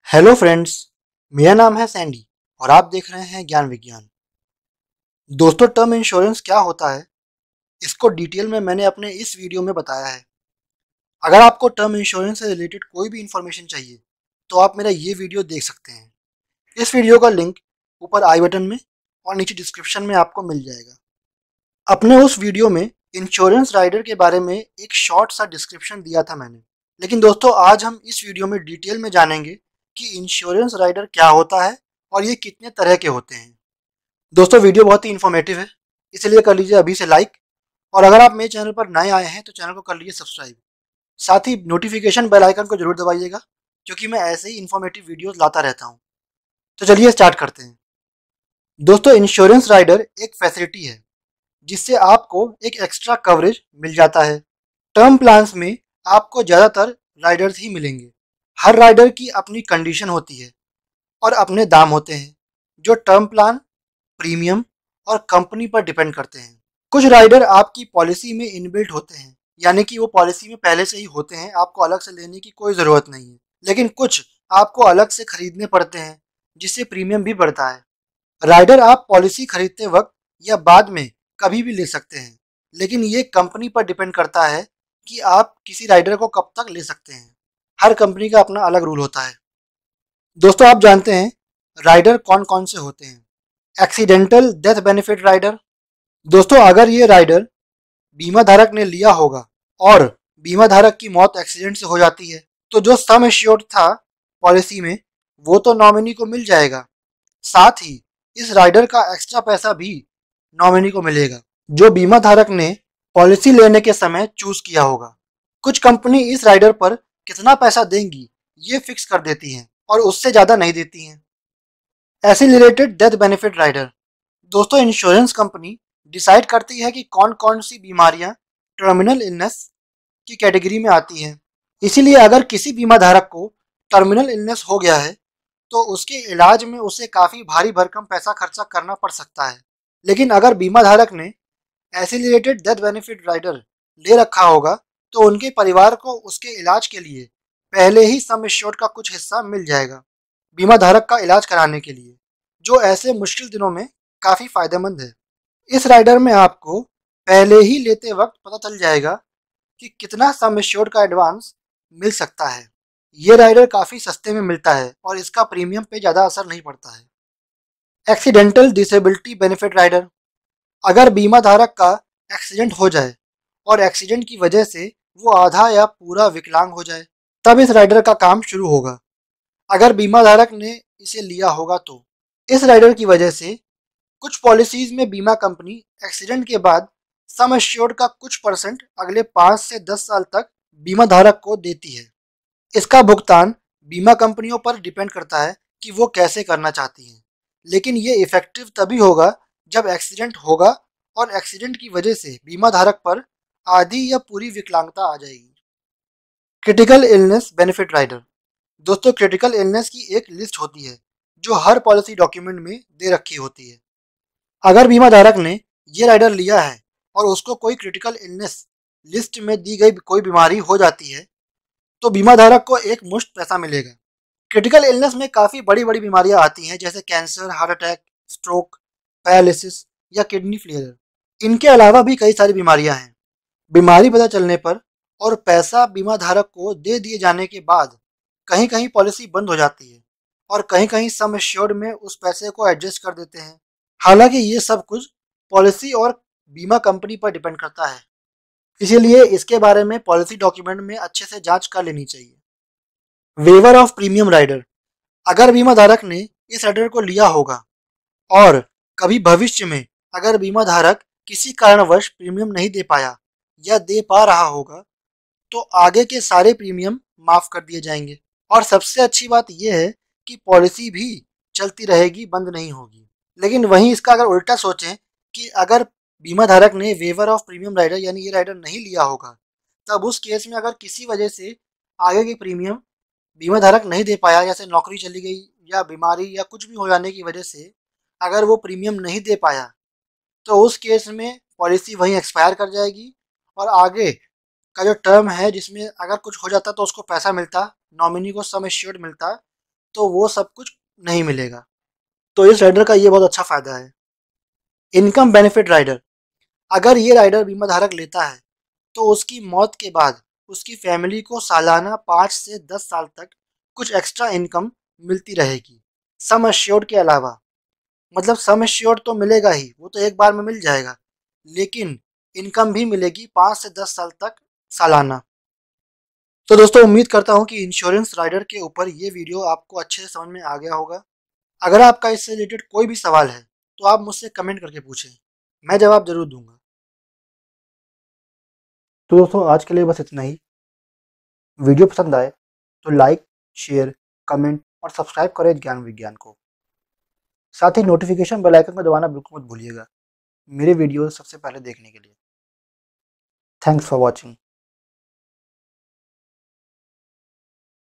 Hello friends. मेरा नाम है सैंडी और आप देख रहे हैं ज्ञान विज्ञान। दोस्तों, टर्म इंश्योरेंस क्या होता है इसको डिटेल में मैंने अपने इस वीडियो में बताया है। अगर आपको टर्म इंश्योरेंस से रिलेटेड कोई भी इंफॉर्मेशन चाहिए तो आप मेरा ये वीडियो देख सकते हैं। इस वीडियो का लिंक ऊपर आई बटन में और नीचे डिस्क्रिप्शन में आपको मिल जाएगा। अपने उस वीडियो में इंश्योरेंस राइडर के बारे में एक शॉर्ट सा डिस्क्रिप्शन दिया था मैंने, लेकिन दोस्तों आज हम इस वीडियो में डिटेल में जानेंगे कि इंश्योरेंस राइडर क्या होता है और ये कितने तरह के होते हैं। दोस्तों, वीडियो बहुत ही इन्फॉर्मेटिव है, इसलिए कर लीजिए अभी से लाइक, और अगर आप मेरे चैनल पर नए आए हैं तो चैनल को कर लीजिए सब्सक्राइब। साथ ही नोटिफिकेशन बेल आइकन को जरूर दबाइएगा, क्योंकि मैं ऐसे ही इन्फॉर्मेटिव वीडियोस लाता रहता हूँ। तो चलिए स्टार्ट करते हैं। दोस्तों, इंश्योरेंस राइडर एक फैसिलिटी है जिससे आपको एक एक्स्ट्रा कवरेज मिल जाता है। टर्म प्लान्स में आपको ज़्यादातर राइडर्स ही मिलेंगे। हर राइडर की अपनी कंडीशन होती है और अपने दाम होते हैं, जो टर्म प्लान, प्रीमियम और कंपनी पर डिपेंड करते हैं। कुछ राइडर आपकी पॉलिसी में इनबिल्ट होते हैं, यानी कि वो पॉलिसी में पहले से ही होते हैं, आपको अलग से लेने की कोई ज़रूरत नहीं है। लेकिन कुछ आपको अलग से खरीदने पड़ते हैं, जिससे प्रीमियम भी बढ़ता है। राइडर आप पॉलिसी खरीदते वक्त या बाद में कभी भी ले सकते हैं, लेकिन ये कंपनी पर डिपेंड करता है कि आप किसी राइडर को कब तक ले सकते हैं। हर कंपनी का अपना अलग रूल होता है। दोस्तों, आप जानते हैं राइडर कौन कौन से होते हैं। Accidental death benefit rider. दोस्तों, अगर ये राइडर बीमा धारक ने लिया होगा और बीमा धारक की मौत एक्सीडेंट से हो जाती है, तो जो सम एश्योर्ड था पॉलिसी में वो तो नॉमिनी को मिल जाएगा। साथ ही इस राइडर का एक्स्ट्रा पैसा भी नॉमिनी को मिलेगा, जो बीमा धारक ने पॉलिसी लेने के समय चूज किया होगा। कुछ कंपनी इस राइडर पर कितना पैसा देंगी ये फिक्स कर देती हैं और उससे ज़्यादा नहीं देती हैं। Accelerated death benefit rider. दोस्तों, इंश्योरेंस कंपनी डिसाइड करती है कि कौन कौन सी बीमारियां टर्मिनल इलनेस की कैटेगरी में आती हैं। इसीलिए अगर किसी बीमा धारक को टर्मिनल इलनेस हो गया है तो उसके इलाज में उसे काफ़ी भारी भरकम पैसा खर्चा करना पड़ सकता है। लेकिन अगर बीमा धारक ने एसिलरेटेड डेथ बेनिफिट राइडर ले रखा होगा तो उनके परिवार को उसके इलाज के लिए पहले ही सम एश्योर्ड का कुछ हिस्सा मिल जाएगा, बीमा धारक का इलाज कराने के लिए, जो ऐसे मुश्किल दिनों में काफ़ी फायदेमंद है। इस राइडर में आपको पहले ही लेते वक्त पता चल जाएगा कि कितना सम एश्योर्ड का एडवांस मिल सकता है। ये राइडर काफ़ी सस्ते में मिलता है और इसका प्रीमियम पे ज़्यादा असर नहीं पड़ता है। Accidental disability benefit rider. अगर बीमा धारक का एक्सीडेंट हो जाए और एक्सीडेंट की वजह से वो आधा या पूरा विकलांग हो जाए, तब इस राइडर का काम शुरू होगा। अगर बीमा धारक ने इसे लिया होगा तो इस राइडर की वजह से कुछ पॉलिसीज में बीमा कंपनी एक्सीडेंट के बाद सम एश्योर्ड का कुछ परसेंट अगले 5 से 10 साल तक बीमा धारक को देती है। इसका भुगतान बीमा कंपनियों पर डिपेंड करता है कि वो कैसे करना चाहती हैं, लेकिन ये इफेक्टिव तभी होगा जब एक्सीडेंट होगा और एक्सीडेंट की वजह से बीमा धारक पर आधी या पूरी विकलांगता आ जाएगी। Critical illness benefit rider. दोस्तों, क्रिटिकल इलनेस की एक लिस्ट होती है जो हर पॉलिसी डॉक्यूमेंट में दे रखी होती है। अगर बीमा धारक ने ये राइडर लिया है और उसको कोई क्रिटिकल इलनेस लिस्ट में दी गई कोई बीमारी हो जाती है तो बीमा धारक को एक मुश्त पैसा मिलेगा। क्रिटिकल इलनेस में काफ़ी बड़ी बड़ी बीमारियां आती हैं, जैसे cancer, heart attack, stroke, paralysis या किडनी फेलियर। इनके अलावा भी कई सारी बीमारियां हैं। बीमारी पता चलने पर और पैसा बीमा धारक को दे दिए जाने के बाद कहीं कहीं पॉलिसी बंद हो जाती है और कहीं कहीं सम एश्योर्ड में उस पैसे को एडजस्ट कर देते हैं। हालांकि ये सब कुछ पॉलिसी और बीमा कंपनी पर डिपेंड करता है, इसीलिए इसके बारे में पॉलिसी डॉक्यूमेंट में अच्छे से जांच कर लेनी चाहिए। Waiver of premium rider. अगर बीमा धारक ने इस राइडर को लिया होगा और कभी भविष्य में अगर बीमा धारक किसी कारणवश प्रीमियम नहीं दे पाया या दे पा रहा होगा तो आगे के सारे प्रीमियम माफ कर दिए जाएंगे। और सबसे अच्छी बात यह है कि पॉलिसी भी चलती रहेगी, बंद नहीं होगी। लेकिन वहीं इसका अगर उल्टा सोचें कि अगर बीमा धारक ने वेवर ऑफ प्रीमियम राइडर यानी ये राइडर नहीं लिया होगा, तब उस केस में अगर किसी वजह से आगे के प्रीमियम बीमा धारक नहीं दे पाया, जैसे नौकरी चली गई या बीमारी या कुछ भी हो जाने की वजह से अगर वो प्रीमियम नहीं दे पाया, तो उस केस में पॉलिसी वहीं एक्सपायर कर जाएगी और आगे का जो टर्म है जिसमें अगर कुछ हो जाता तो उसको पैसा मिलता, नॉमिनी को सम एश्योर्ड मिलता, तो वो सब कुछ नहीं मिलेगा। तो इस राइडर का ये बहुत अच्छा फ़ायदा है। इनकम बेनिफिट राइडर, अगर ये राइडर बीमा धारक लेता है तो उसकी मौत के बाद उसकी फैमिली को सालाना 5 से 10 साल तक कुछ एक्स्ट्रा इनकम मिलती रहेगी, सम एश्योर्ड के अलावा। मतलब सम एश्योर्ड तो मिलेगा ही, वो तो एक बार में मिल जाएगा, लेकिन इनकम भी मिलेगी 5 से 10 साल तक सालाना। तो दोस्तों, उम्मीद करता हूँ कि इंश्योरेंस राइडर के ऊपर ये वीडियो आपको अच्छे से समझ में आ गया होगा। अगर आपका इससे रिलेटेड कोई भी सवाल है तो आप मुझसे कमेंट करके पूछें, मैं जवाब ज़रूर दूंगा। तो दोस्तों, आज के लिए बस इतना ही। वीडियो पसंद आए तो लाइक, शेयर, कमेंट और सब्सक्राइब करें ज्ञान विज्ञान को। साथ ही नोटिफिकेशन बेल आइकन को दबाना बिल्कुल मत भूलिएगा मेरे वीडियो सबसे पहले देखने के लिए। Thanks for watching.